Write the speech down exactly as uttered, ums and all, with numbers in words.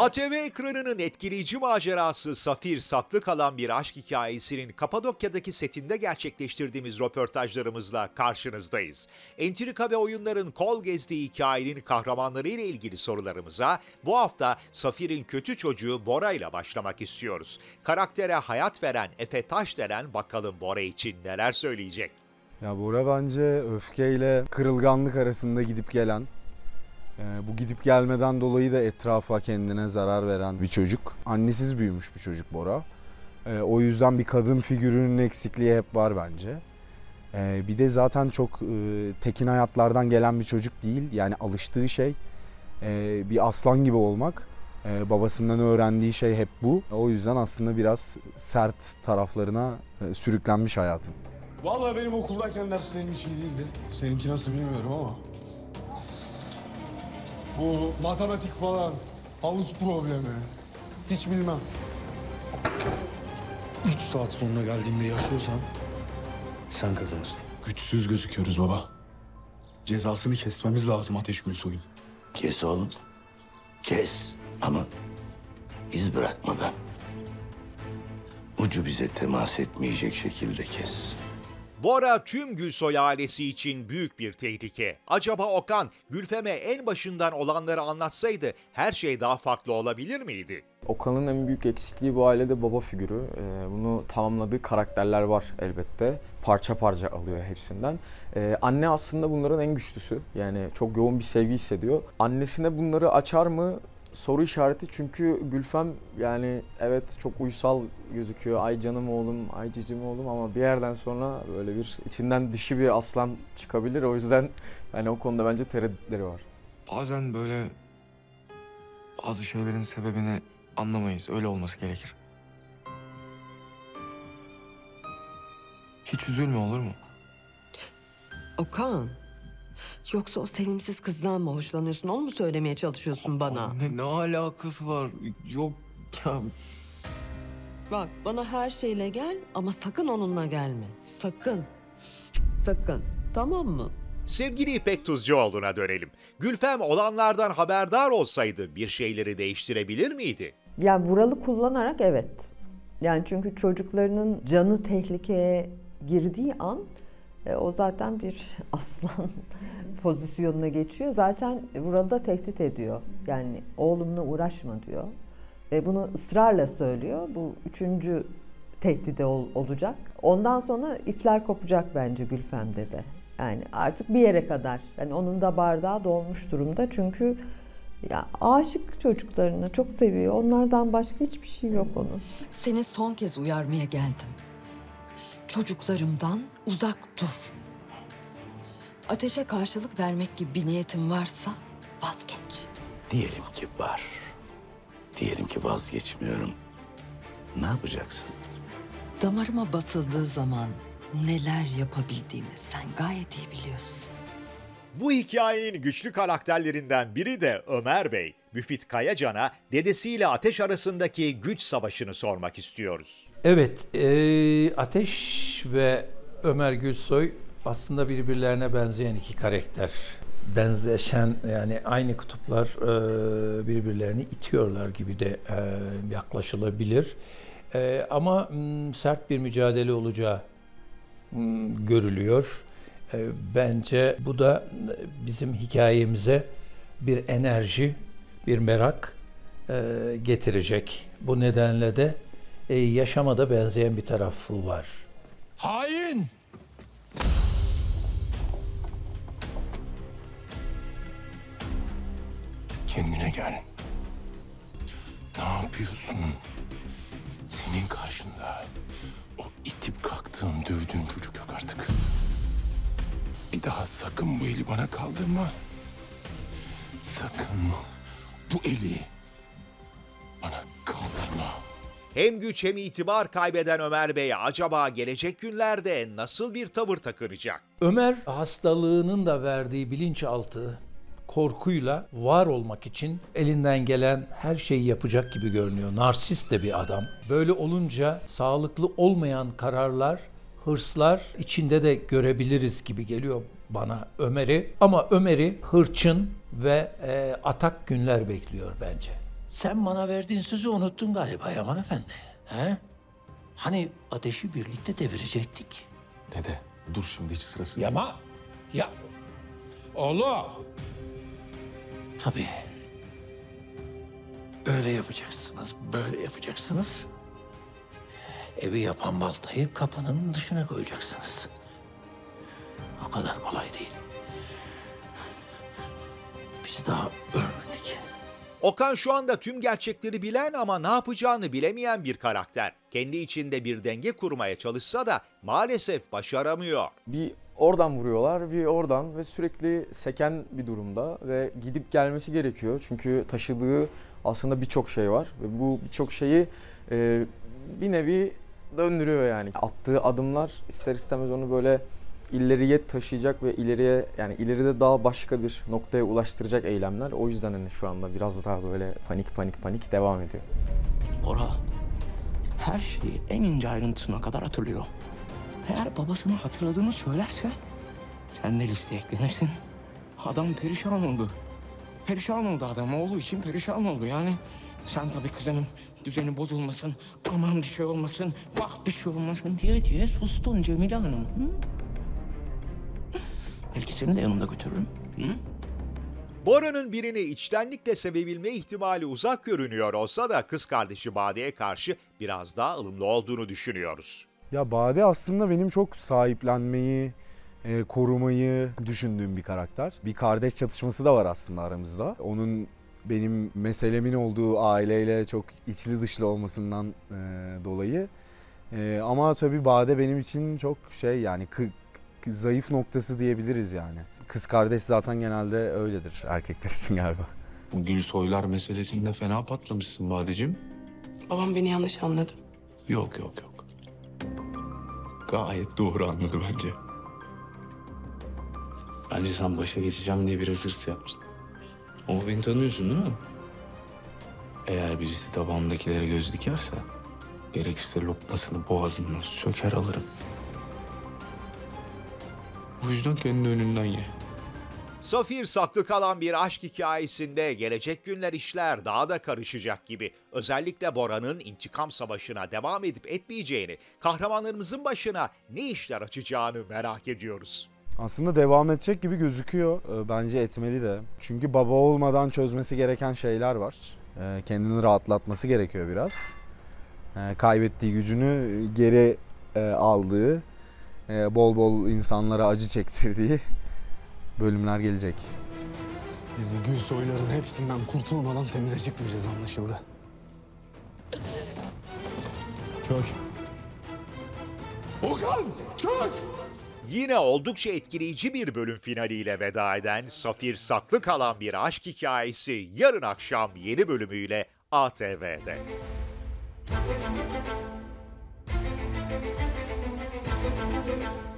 A T V ekranının etkileyici macerası Safir saklı kalan bir aşk hikayesinin Kapadokya'daki setinde gerçekleştirdiğimiz röportajlarımızla karşınızdayız. Entrika ve oyunların kol gezdiği hikayenin kahramanları ile ilgili sorularımıza bu hafta Safir'in kötü çocuğu Bora ile başlamak istiyoruz. Karaktere hayat veren Efe Taşdelen bakalım Bora için neler söyleyecek? Ya Bora bence öfkeyle kırılganlık arasında gidip gelen, bu gidip gelmeden dolayı da etrafa kendine zarar veren bir çocuk. Annesiz büyümüş bir çocuk Bora. O yüzden bir kadın figürünün eksikliği hep var bence. Bir de zaten çok tekin hayatlardan gelen bir çocuk değil. Yani alıştığı şey bir aslan gibi olmak. Babasından öğrendiği şey hep bu. O yüzden aslında biraz sert taraflarına sürüklenmiş hayatın. Vallahi benim okuldayken derslerim hiç iyi değildi. Seninki nasıl bilmiyorum ama. Bu matematik falan, havuz problemi, hiç bilmem. Üç saat sonra geldiğimde yaşıyorsan sen kazanırsın. Güçsüz gözüküyoruz baba. Cezasını kesmemiz lazım Ateş Gülsoy'un. Kes oğlum, kes ama iz bırakmadan. Ucu bize temas etmeyecek şekilde kes. Bora tüm Gülsoy ailesi için büyük bir tehlike. Acaba Okan, Gülfem'e en başından olanları anlatsaydı her şey daha farklı olabilir miydi? Okan'ın en büyük eksikliği bu ailede baba figürü. Ee, bunu tamamladığı karakterler var elbette. Parça parça alıyor hepsinden. Ee, anne aslında bunların en güçlüsü. Yani çok yoğun bir sevgi hissediyor. Annesine bunları açar mı? Soru işareti, çünkü Gülfem yani evet çok uysal gözüküyor. Ay canım oğlum, ay cicim oğlum, ama bir yerden sonra böyle bir içinden dişi bir aslan çıkabilir. O yüzden yani o konuda bence tereddütleri var. Bazen böyle bazı şeylerin sebebini anlamayız. Öyle olması gerekir. Hiç üzülme, olur mu? Okan, yoksa o sevimsiz kızdan mı hoşlanıyorsun? Onu mu söylemeye çalışıyorsun bana? Ne, ne alakası var? Yok ya. Bak, bana her şeyle gel ama sakın onunla gelme. Sakın. Sakın. Tamam mı? Sevgili İpek Tuzcuoğlu'na dönelim. Gülfem olanlardan haberdar olsaydı bir şeyleri değiştirebilir miydi? Yani Vural'ı kullanarak evet. Yani çünkü çocuklarının canı tehlikeye girdiği an e, o zaten bir aslan pozisyonuna geçiyor. Zaten Vural'ı da tehdit ediyor. Yani oğlumla uğraşma diyor. Ve bunu ısrarla söylüyor. Bu üçüncü tehdide ol, olacak. Ondan sonra ipler kopacak bence Gülfem'de de. Yani artık bir yere kadar. Yani onun da bardağı dolmuş durumda. Çünkü ya aşık çocuklarına, çok seviyor. Onlardan başka hiçbir şey yok onun. Seni son kez uyarmaya geldim. Çocuklarımdan uzak dur. Ateşe karşılık vermek gibi bir niyetin varsa vazgeç. Diyelim ki var. Diyelim ki vazgeçmiyorum. Ne yapacaksın? Damarıma basıldığı zaman neler yapabildiğimi sen gayet iyi biliyorsun. Bu hikayenin güçlü karakterlerinden biri de Ömer Bey. Müfit Kayacan'a dedesiyle Ateş arasındaki güç savaşını sormak istiyoruz. Evet, e, Ateş ve Ömer Gülsoy aslında birbirlerine benzeyen iki karakter. Benzeşen, yani aynı kutuplar e, birbirlerini itiyorlar gibi de e, yaklaşılabilir. E, ama m, sert bir mücadele olacağı m, görülüyor. E, bence bu da bizim hikayemize bir enerji, bir merak e, getirecek. Bu nedenle de e, yaşama da benzeyen bir tarafı var. Hain! Kendine gel. Ne yapıyorsun? Senin karşında o itip kalktığın, dövdüğün çocuk yok artık. Bir daha sakın bu eli bana kaldırma. Sakın bu eli bana kaldırma. Hem güç hem itibar kaybeden Ömer Bey'e acaba gelecek günlerde nasıl bir tavır takınacak? Ömer hastalığının da verdiği bilinçaltı korkuyla var olmak için elinden gelen her şeyi yapacak gibi görünüyor. Narsist de bir adam. Böyle olunca sağlıklı olmayan kararlar, hırslar içinde de görebiliriz gibi geliyor bana Ömer'i. Ama Ömer'i hırçın ve e, atak günler bekliyor bence. Sen bana verdiğin sözü unuttun galiba Yaman Efendi. He? Hani ateşi birlikte devirecektik. Dede dur şimdi hiç sırası değil. Yama. Ya. Oğlum. Tabii. Öyle yapacaksınız, böyle yapacaksınız. Evi yapan baltayı kapının dışına koyacaksınız. O kadar kolay değil. Biz daha ölmedik. Okan şu anda tüm gerçekleri bilen ama ne yapacağını bilemeyen bir karakter. Kendi içinde bir denge kurmaya çalışsa da maalesef başaramıyor. Bir oradan vuruyorlar, bir oradan ve sürekli seken bir durumda ve gidip gelmesi gerekiyor. Çünkü taşıdığı aslında birçok şey var ve bu birçok şeyi e, bir nevi döndürüyor yani. Attığı adımlar ister istemez onu böyle ileriye taşıyacak ve ileriye yani ileride daha başka bir noktaya ulaştıracak eylemler. O yüzden hani şu anda biraz daha böyle panik panik panik devam ediyor. Bora her şeyi en ince ayrıntısına kadar hatırlıyor. Eğer babasını hatırladığını söylerse sen de listeye eklenirsin. Adam perişan oldu. Perişan oldu adam. Oğlu için perişan oldu yani. Sen tabii kızının düzeni bozulmasın, aman bir şey olmasın, vah bir şey olmasın diye diye sustun Cemile Hanım. Hı? Belki seni de yanımda götürürüm. Hı? Bora'nın birini içtenlikle sevebilme ihtimali uzak görünüyor olsa da kız kardeşi Bade'ye karşı biraz daha ılımlı olduğunu düşünüyoruz. Ya Bade aslında benim çok sahiplenmeyi, e, korumayı düşündüğüm bir karakter. Bir kardeş çatışması da var aslında aramızda. Onun benim meselemin olduğu aileyle çok içli dışlı olmasından e, dolayı. E, ama tabii Bade benim için çok şey yani kı, kı, zayıf noktası diyebiliriz yani. Kız kardeş zaten genelde öyledir erkekler için galiba. Bu Gülsoylar meselesinde fena patlamışsın Badeciğim. Babam beni yanlış anladı. Yok yok yok. Gayet doğru anladı bence. Bence sen başa geçeceğim diye biraz hırs yaptın. Ama beni tanıyorsun değil mi? Eğer birisi tabağımdakilere göz dikerse... gerekirse lokmasını boğazından söker alırım. O yüzden kendi önünden ye. Safir saklı kalan bir aşk hikayesinde gelecek günler işler daha da karışacak gibi. Özellikle Bora'nın intikam savaşına devam edip etmeyeceğini, kahramanlarımızın başına ne işler açacağını merak ediyoruz. Aslında devam edecek gibi gözüküyor. Bence etmeli de. Çünkü baba olmadan çözmesi gereken şeyler var. Kendini rahatlatması gerekiyor biraz. Kaybettiği gücünü geri aldığı, bol bol insanlara acı çektirdiği bölümler gelecek. Biz bu Gülsoyların hepsinden kurtulmadan temize çıkmayacağız anlaşıldı. Çök. Okan! Çök! Yine oldukça etkileyici bir bölüm finaliyle veda eden Safir saklı kalan bir aşk hikayesi yarın akşam yeni bölümüyle A T V'de.